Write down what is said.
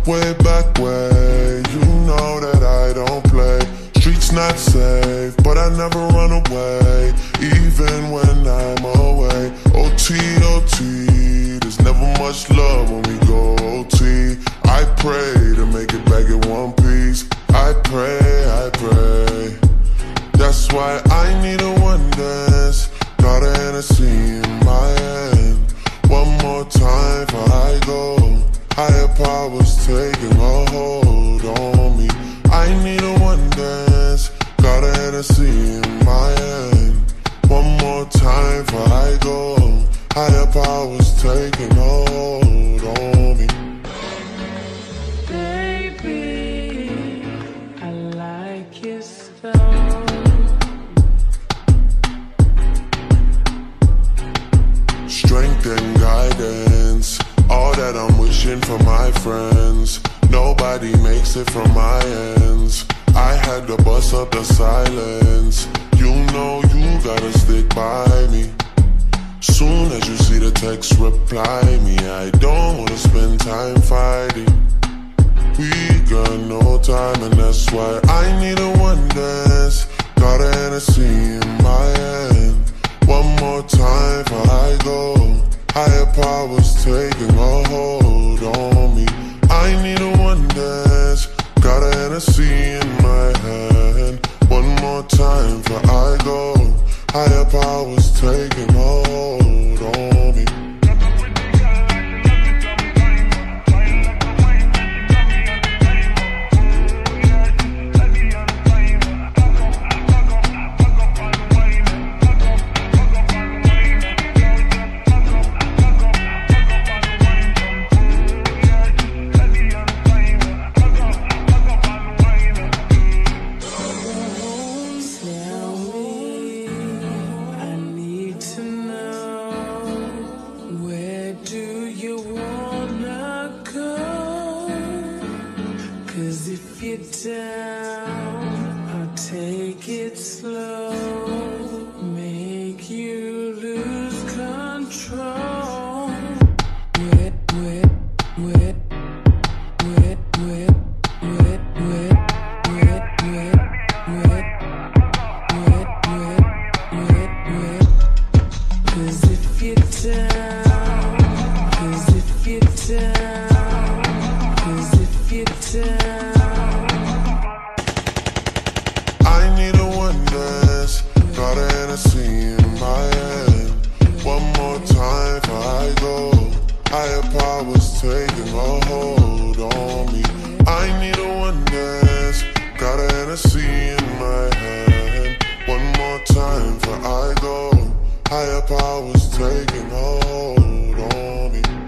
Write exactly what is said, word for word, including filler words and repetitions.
way back way. You know that I don't play. Streets not safe, but I never run away, even when I'm away. O T, O T, there's never much love when we go O T. I pray to make it back in one piece. I pray, I pray. That's why I need a one dance. Got a Hennessy in my hand. One more time before I go. Higher powers taking a hold on me. I need a one dance. Got a Hennessy in my hand. One more time before I go. Higher powers taking a hold on me. Baby, I like your style. Strength and guidance, all that I'm wishing for my friends. Nobody makes it from my ends. I had to bust up the silence. You know you gotta stick by me. Soon as you see the text, reply me. I don't wanna spend time fighting. We got no time, and that's why I need a one dance. Got a Hennessy in my hand. One more time before I go. Higher powers taking a hold on me. I need a one dance. Got a Hennessy in my hand. One more time before I go. Higher powers taking a hold on me. Cause if you're down, I'll take it slow. Make you lose control. Wet, wet, wet, wet, wet, wet, wet, wet, wet, wet, wet, wet, wet, wet. Cause if you're down, cause if you're down, cause if you're down. I need a one dance. Got a Hennessy in my hand. One more time before I go. Higher powers taking a hold on me. I need a one dance. Got a Hennessy in my hand. One more time before I go. Higher powers taking a hold on me.